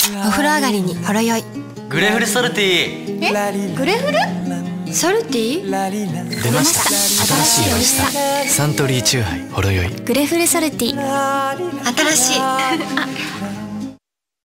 お風呂上がりにほろ酔い。 グレフルソルティー。 グレフルソルティ出ました。新しい美味しさ。サントリーチューハイほろ酔い。 グレフルソルティ新しい